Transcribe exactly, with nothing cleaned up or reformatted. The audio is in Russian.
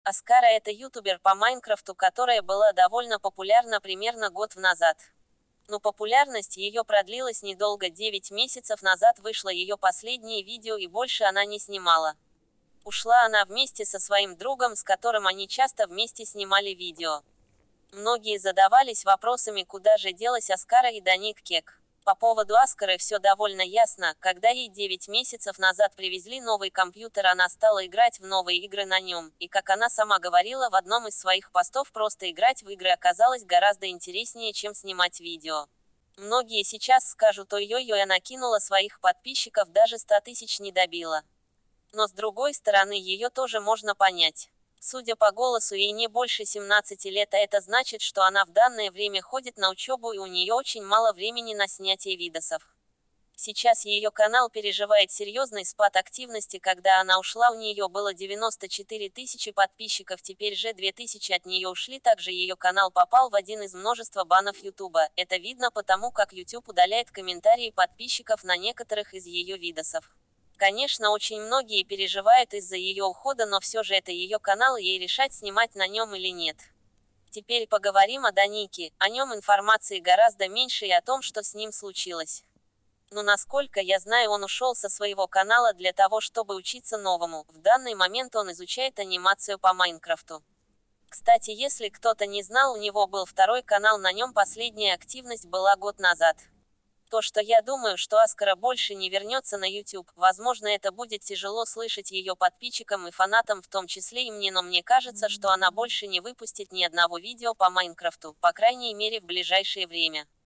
Аскара — это ютубер по Майнкрафту, которая была довольно популярна примерно год назад. Но популярность ее продлилась недолго. девять месяцев назад вышло ее последнее видео, и больше она не снимала. Ушла она вместе со своим другом, с которым они часто вместе снимали видео. Многие задавались вопросами, куда же делась Аскара и Даник Кек. По поводу Аскары все довольно ясно. Когда ей девять месяцев назад привезли новый компьютер, она стала играть в новые игры на нем, и как она сама говорила в одном из своих постов, просто играть в игры оказалось гораздо интереснее, чем снимать видео. Многие сейчас скажут: ой-ой-ой, она кинула своих подписчиков, даже ста тысяч не добила. Но с другой стороны, ее тоже можно понять. Судя по голосу, ей не больше семнадцати лет, а это значит, что она в данное время ходит на учебу, и у нее очень мало времени на снятие видосов. Сейчас ее канал переживает серьезный спад активности. Когда она ушла, у нее было девяносто четыре тысячи подписчиков, теперь же две тысячи от нее ушли. Также ее канал попал в один из множества банов Ютуба. Это видно потому, как YouTube удаляет комментарии подписчиков на некоторых из ее видосов. Конечно, очень многие переживают из-за ее ухода, но все же это ее канал, и ей решать, снимать на нем или нет. Теперь поговорим о Данике. О нем информации гораздо меньше, и о том, что с ним случилось. Но насколько я знаю, он ушел со своего канала для того, чтобы учиться новому. В данный момент он изучает анимацию по Майнкрафту. Кстати, если кто-то не знал, у него был второй канал, на нем последняя активность была год назад. То, что я думаю, что Аскара больше не вернется на YouTube, возможно, это будет тяжело слышать ее подписчикам и фанатам в том числе и мне, но мне кажется, что она больше не выпустит ни одного видео по Майнкрафту, по крайней мере в ближайшее время.